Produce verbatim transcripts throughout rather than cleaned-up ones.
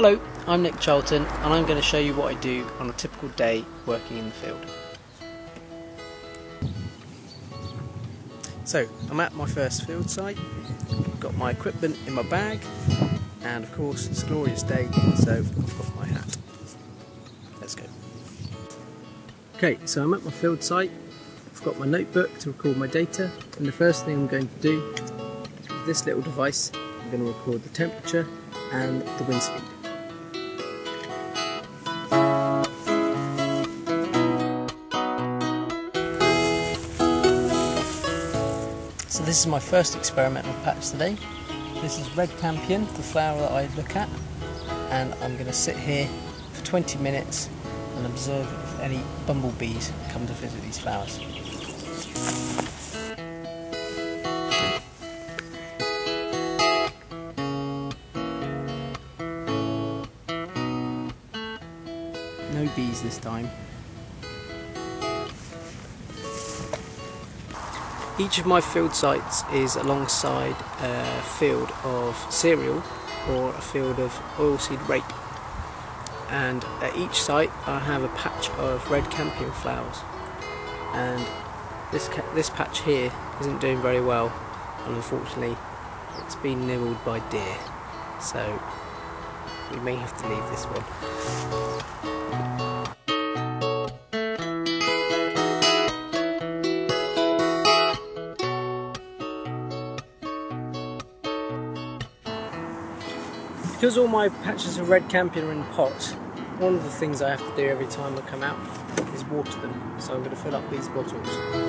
Hello, I'm Nick Charlton and I'm going to show you what I do on a typical day working in the field. So, I'm at my first field site, I've got my equipment in my bag, and of course it's a glorious day, so I've got my hat. Let's go. Okay, so I'm at my field site, I've got my notebook to record my data, and the first thing I'm going to do is with this little device, I'm going to record the temperature and the wind speed. So this is my first experimental patch today. This is red campion, the flower that I look at, and I'm going to sit here for twenty minutes and observe if any bumblebees come to visit these flowers. No bees this time. Each of my field sites is alongside a field of cereal or a field of oilseed rape, and at each site I have a patch of red campion flowers, and this, this patch here isn't doing very well, and unfortunately it's been nibbled by deer, so we may have to leave this one. Because all my patches of red campion are in pots, one of the things I have to do every time I come out is water them, so I'm going to fill up these bottles.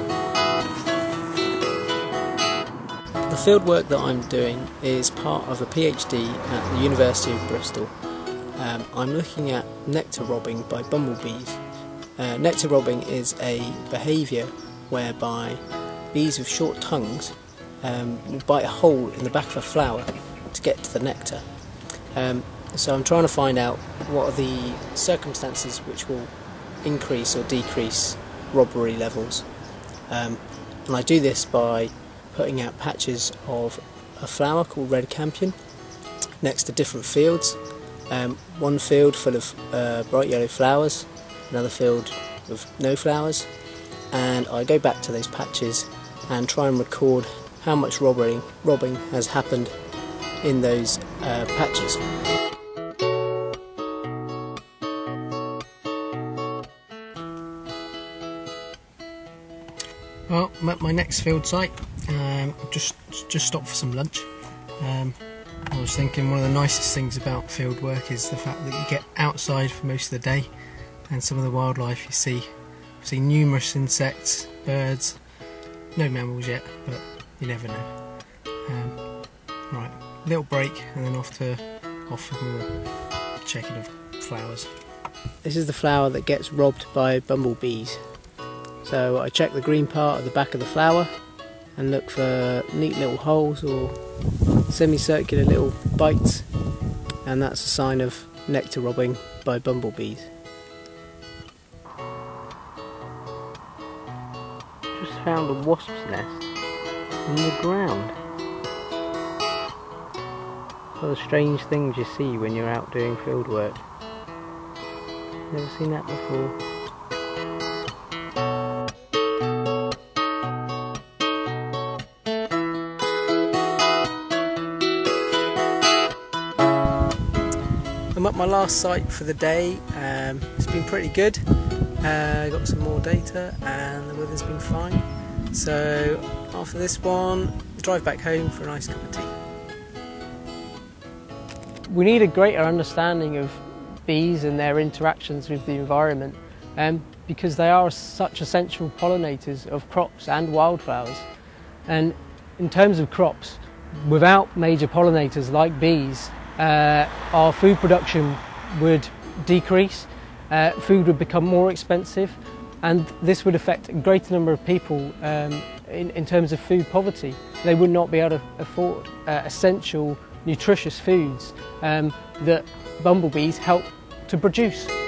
The field work that I'm doing is part of a PhD at the University of Bristol. Um, I'm looking at nectar robbing by bumblebees. Uh, nectar robbing is a behaviour whereby bees with short tongues um, will bite a hole in the back of a flower to get to the nectar. Um, so I'm trying to find out what are the circumstances which will increase or decrease robbery levels. Um, and I do this by putting out patches of a flower called red campion next to different fields. Um, one field full of uh, bright yellow flowers, another field with no flowers, and I go back to those patches and try and record how much robbing, robbing has happened in those uh, patches. Well, I'm at my next field site. Um, I've just just stopped for some lunch. Um, I was thinking one of the nicest things about field work is the fact that you get outside for most of the day, and some of the wildlife you see. You see numerous insects, birds, no mammals yet, but you never know. Um, right. Little break and then off to off for more checking of flowers. This is the flower that gets robbed by bumblebees. So I check the green part of the back of the flower and look for neat little holes or semicircular little bites, and that's a sign of nectar robbing by bumblebees. Just found a wasp's nest in the ground. What the strange things you see when you're out doing field work. Never seen that before. I'm at my last site for the day. Um, it's been pretty good. Uh, got some more data and the weather's been fine. So after this one, drive back home for a nice cup of tea. We need a greater understanding of bees and their interactions with the environment, um, because they are such essential pollinators of crops and wildflowers. And in terms of crops, without major pollinators like bees, uh, our food production would decrease, uh, food would become more expensive, and this would affect a greater number of people um, in, in terms of food poverty. They would not be able to afford uh, essential nutritious foods um, that bumblebees help to produce.